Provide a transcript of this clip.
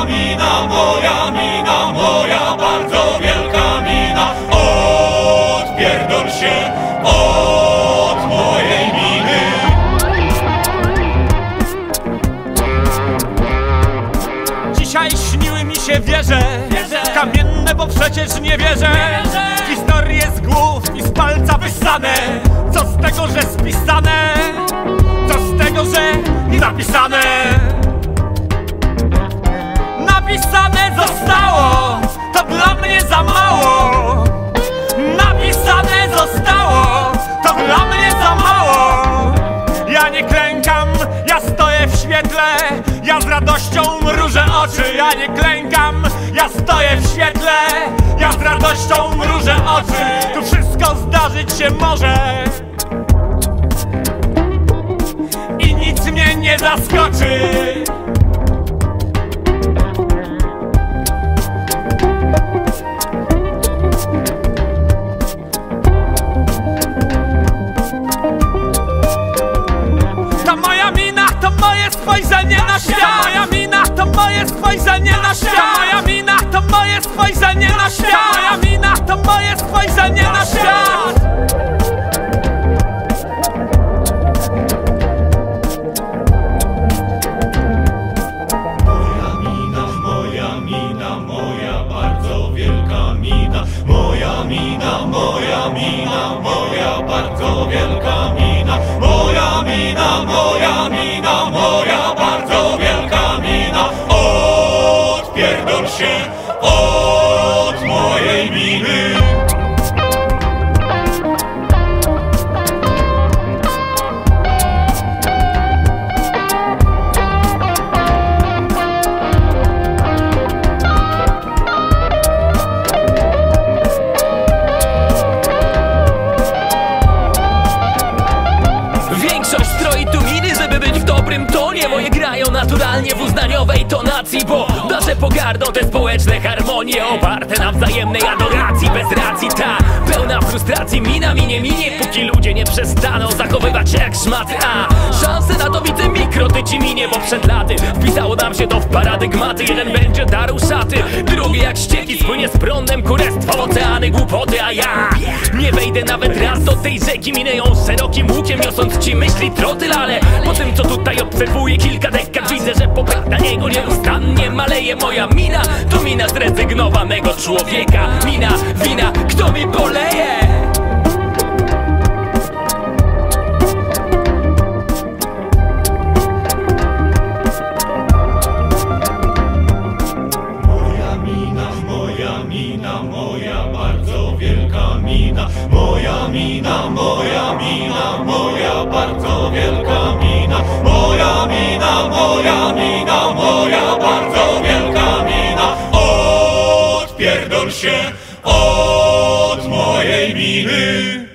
mina, moja bardzo wielka mina. Odpierdol się od mojej miny. Dzisiaj śniły mi się wieże kamienne, bo przecież nie wierzę. Historie z głów i z palca wyssane. Co z tego, że spisane? Co z tego, że napisane? Napisane zostało, to dla mnie za mało. Napisane zostało, to dla mnie za mało. Ja nie klękam, ja stoję w świetle. Ja z radością mrużę oczy. Ja nie klękam, ja stoję w świetle. Ja z radością mrużę oczy. Tu wszystko zdarzyć się może i nic mnie nie zaskoczy. To moja mina, to moje spojrzenie na świat. Moja mina, to moje spojrzenie na świat. Moja mina, to moje spojrzenie na świat. Moja mina, to moje spojrzenie na świat. Moja bardzo wielka mina. Moja mina, moja bardzo wielka mina. Moja mina, moja bardzo wielka mina. Odpierdol się od mojej miny. Większość stroi tu miny, żeby być w dobrym tonie. Moje grają naturalnie w uznaniowej tonacji, bo nasze pogardą te społeczne harmonie oparte na wzajemnej adoracji. Bez racji ta pełna frustracji mina minie, póki ludzie nie przestaną zachowywać się jak szmaty. A szanse na to widzę mikrotyci minie, bo przed laty wpisało nam się to w paradygmaty. Jeden będzie darł szaty, drugi jak ścieki spłynie z prądem kurestwa, oceany głupoty. A ja nie wejdę nawet raz do tej rzeki, minę ją szerokim łukiem, niosąc ci myśli trotyl. Ale po tym co tutaj obserwuję kilka dekad, widzę, że popyt na niego nieustannie maleje. Moja mina to mina zrezygnowanego człowieka. Mina, wina, kto mi poleje? Moja bardzo wielka mina. Moja mina, moja bardzo wielka mina. Moja mina, moja bardzo wielka mina. Odpierdol się od mojej miny.